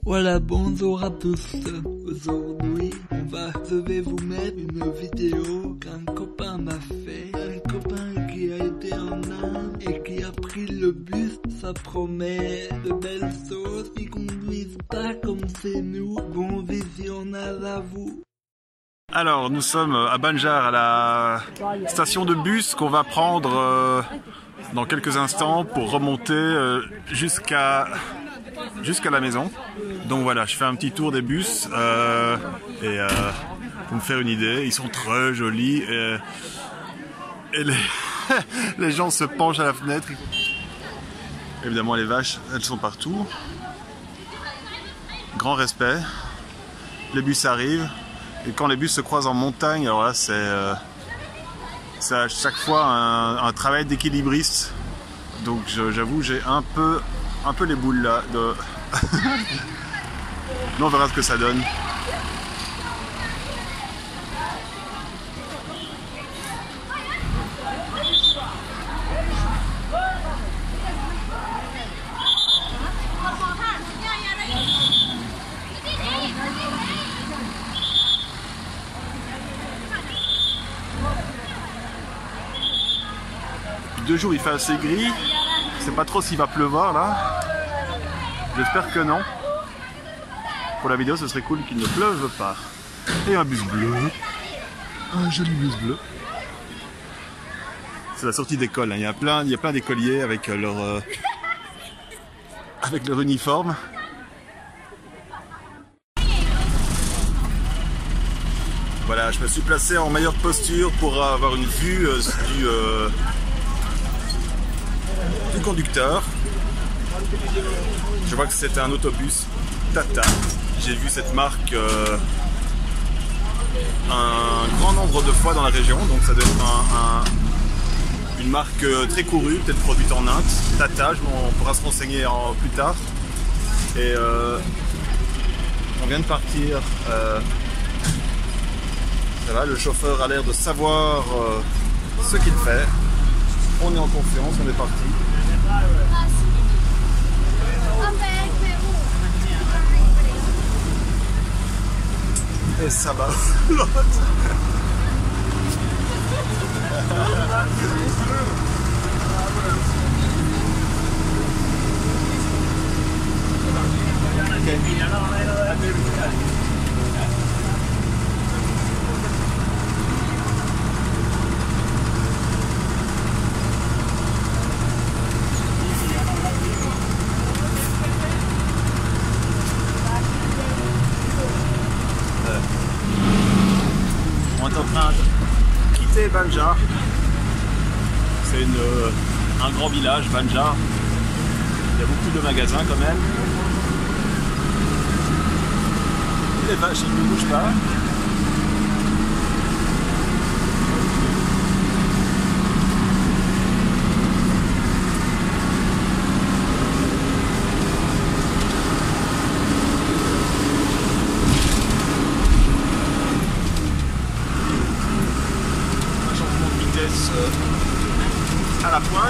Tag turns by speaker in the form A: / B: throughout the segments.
A: Voilà, bonjour à tous. Aujourd'hui, je vais vous mettre une vidéo qu'un copain m'a fait. Un copain qui a été en Inde et qui a pris le bus. Ça promet de belles choses. Ils conduisent pas comme c'est nous. Bon visionnage à vous.
B: Alors, nous sommes à Banjar, à la station de bus qu'on va prendre dans quelques instants pour remonter jusqu'à la maison. Donc voilà, je fais un petit tour des bus pour me faire une idée. Ils sont très jolis et les gens se penchent à la fenêtre. Évidemment, les vaches, elles sont partout. Grand respect. Les bus arrivent. Et quand les bus se croisent en montagne, alors là, c'est à chaque fois un travail d'équilibriste. Donc j'avoue, j'ai un peu les boules là. Mais on verra ce que ça donne. Depuis 2 jours, il fait assez gris. Je sais pas trop s'il va pleuvoir là. J'espère que non. Pour la vidéo, ce serait cool qu'il ne pleuve pas. Et un bus bleu. Un joli bus bleu. C'est la sortie d'école. Hein. Il y a plein d'écoliers avec leur uniforme. Voilà, je me suis placé en meilleure posture pour avoir une vue du conducteur. Je vois que c'était un autobus Tata. J'ai vu cette marque un grand nombre de fois dans la région, donc ça doit être une marque très courue, peut-être produite en Inde. Tata, on pourra se renseigner plus tard. Et on vient de partir. Ça va, le chauffeur a l'air de savoir ce qu'il fait. On est en confiance, on est parti. Et ça va flotte. On est en train de quitter Banjar. C'est un grand village, Banjar. Il y a beaucoup de magasins quand même. Les vaches, ils ne bougent pas. À la pointe.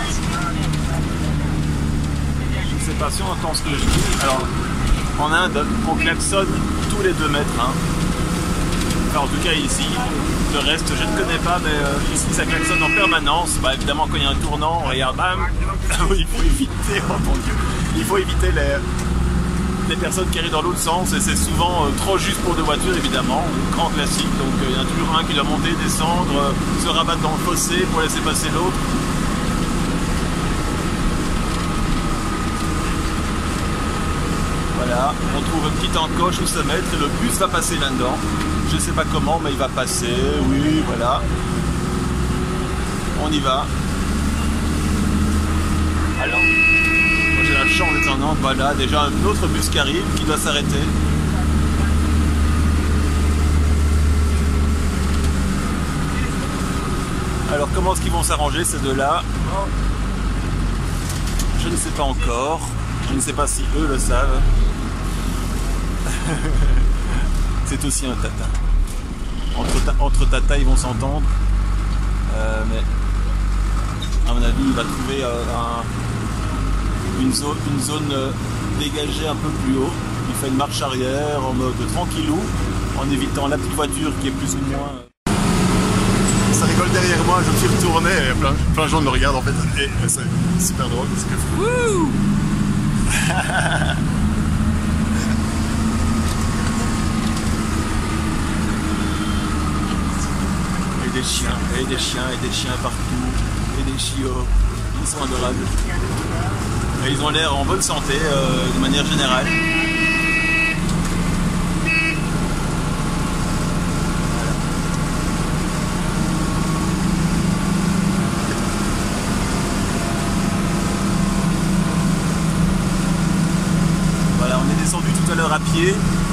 B: Je ne sais pas si on entend ce que je dis. Alors, en Inde, on klaxonne tous les 2 mètres. Hein. Enfin, en tout cas ici, le reste je ne connais pas, mais ici ça klaxonne en permanence. Bah, évidemment, quand il y a un tournant, on regarde, bam, il faut éviter, oh mon Dieu, il faut éviter les personnes qui arrivent dans l'autre sens, et c'est souvent trop juste pour 2 voitures, évidemment, grand classique. Donc il y en a toujours un qui doit monter, descendre, se rabattre dans le fossé pour laisser passer l'autre. Voilà, on trouve une petite encoche où se mettre et le bus va passer là-dedans. Je ne sais pas comment, mais il va passer, oui, voilà. On y va. Alors, moi j'ai la chance d'être en Inde, voilà, déjà un autre bus qui arrive, qui doit s'arrêter. Alors comment est-ce qu'ils vont s'arranger ces deux-là? Je ne sais pas encore. Je ne sais pas si eux le savent. C'est aussi un tata. Entre tata, ils vont s'entendre. Mais à mon avis, il va trouver une zone dégagée un peu plus haut. Il fait une marche arrière en mode tranquillou, en évitant la petite voiture qui est plus ou moins... Ça rigole derrière moi, je me suis retourné et plein de gens me regardent en fait. Et c'est super drôle parce que... Wouh. Et des chiens, et des chiens, et des chiens partout, et des chiots, ils sont adorables. Et ils ont l'air en bonne santé de manière générale. Voilà, on est descendu tout à l'heure à pied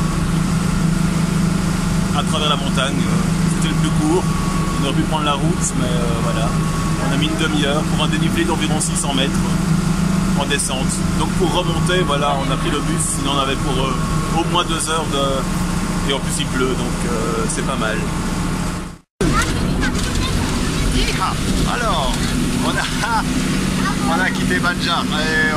B: à travers la montagne. C'était le plus court. On aurait pu prendre la route, mais voilà. On a mis une demi-heure pour un dénivelé d'environ 600 mètres en descente. Donc pour remonter, voilà, on a pris le bus, sinon on avait pour au moins 2 heures de... Et en plus il pleut, donc c'est pas mal. Alors, on a quitté Banjar et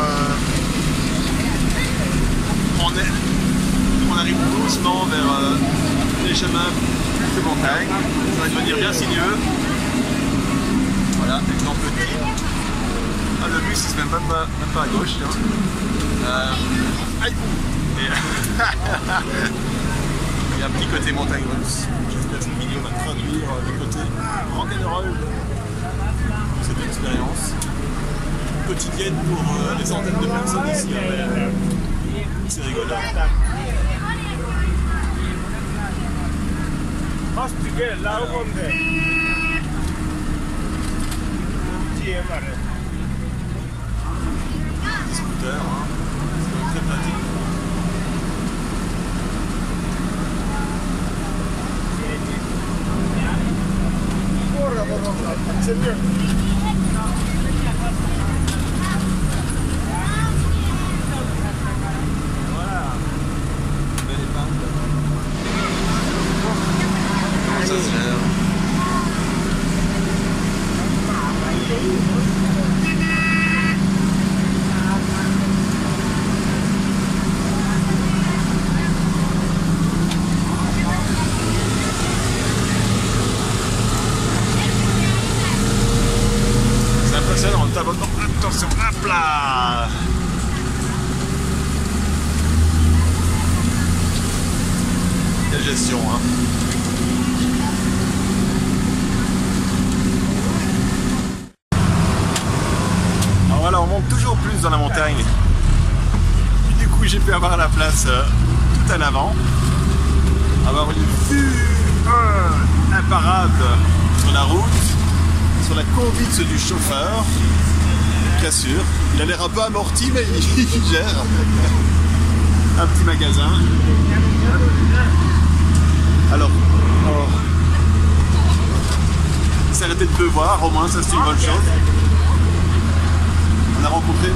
B: on arrive doucement vers les chemins de montagne. Ça va devenir bien sinueux. Voilà, exemple petit. Ah, le bus il se met même pas à gauche. Aïe. Et il y a un petit côté montagne russe. J'espère que cette vidéo va traduire le côté rock'n'roll de cette expérience quotidienne pour des centaines de personnes ici. C'est rigolo. Scooter, hein. C'est très pratique. Voilà. Belle épingle. Comment ça se gère? Attention, hop là! Quelle gestion, hein? Alors voilà, on monte toujours plus dans la montagne. Et du coup, j'ai pu avoir la place tout à l'avant. Avoir une vue imparable sur la route, sur la conduite du chauffeur. Bien sûr, il a l'air un peu amorti, mais il gère. Un petit magasin. Alors, il s'est arrêté de pleuvoir, au moins ça c'est une bonne chose. On a rencontré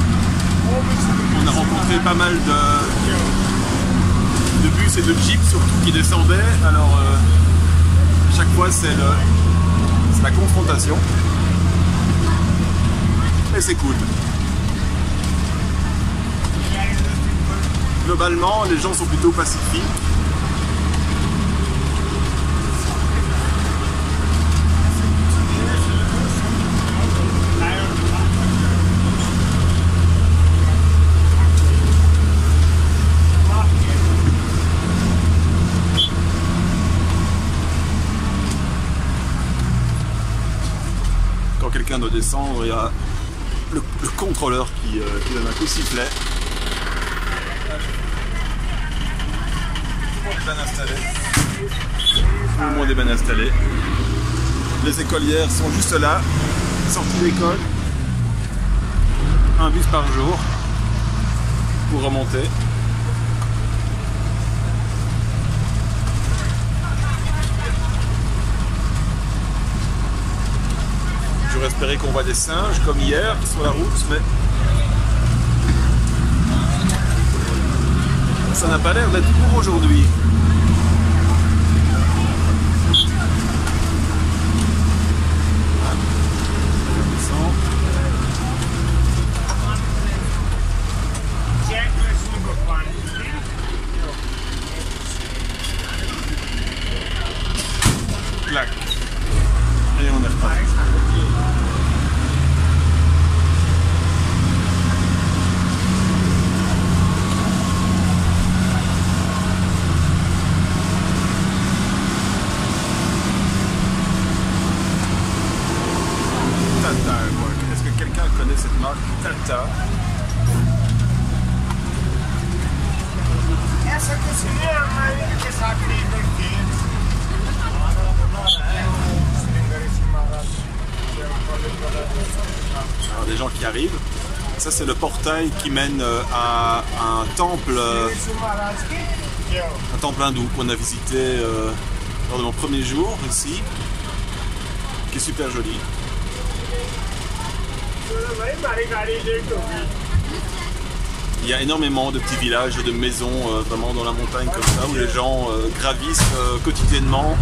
B: pas mal de bus et de jeeps surtout qui descendaient. Alors, à chaque fois c'est la confrontation. Et c'est cool. Globalement, les gens sont plutôt pacifiques. Quand quelqu'un doit descendre, il y a le contrôleur qui donne un coup de sifflet. Tout le monde est bien installé. Les écolières sont juste là, sorties d'école. Un bus par jour pour remonter. J'aurais espéré qu'on voit des singes comme hier sur la route, mais ça n'a pas l'air d'être pour aujourd'hui. Alors, des gens qui arrivent. Ça, c'est le portail qui mène à un temple hindou qu'on a visité lors de mon premier jour ici, qui est super joli. Il y a énormément de petits villages, de maisons vraiment dans la montagne comme ça, où les gens gravissent quotidiennement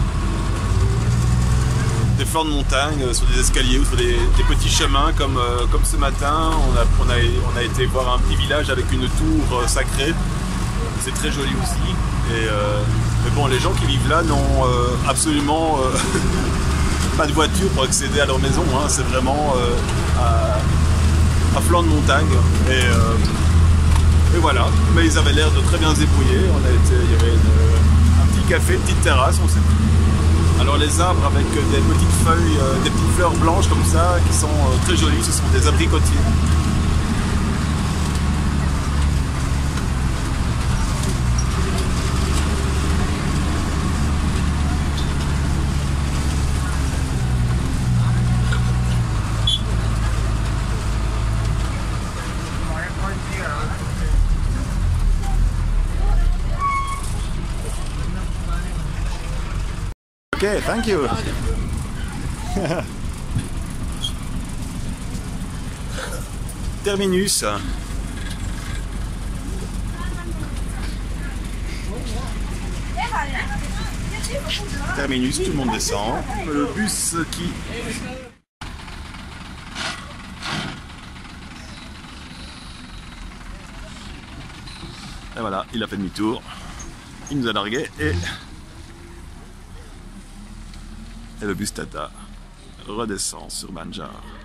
B: des flancs de montagne, sur des escaliers ou sur des petits chemins comme ce matin. On a été voir un petit village avec une tour sacrée. C'est très joli aussi. Mais bon, les gens qui vivent là n'ont absolument pas de voiture pour accéder à leur maison. Hein. C'est vraiment à flanc de montagne. Et voilà. Mais ils avaient l'air de très bien se débrouiller. Il y avait un petit café, une petite terrasse. Alors les arbres avec des petites feuilles, des petites fleurs blanches comme ça, qui sont très jolies, ce sont des abricotiers. Okay, thank you. Terminus. Terminus, tout le monde descend. Le bus qui... Et voilà, il a fait demi-tour. Il nous a largué et le bus Tata redescend sur Banjar.